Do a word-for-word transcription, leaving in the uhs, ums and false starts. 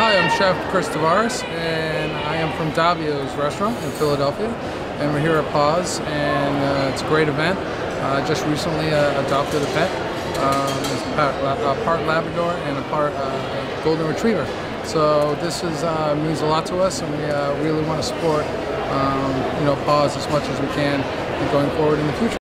Hi, I'm Chef Chris Tavares, and I am from Davio's restaurant in Philadelphia, and we're here at PAWS, and uh, it's a great event. I uh, just recently uh, adopted a pet. Um, it's part, uh, part Labrador and a part uh, Golden Retriever. So this is, uh, means a lot to us, and we uh, really want to support um, you know, PAWS as much as we can going forward in the future.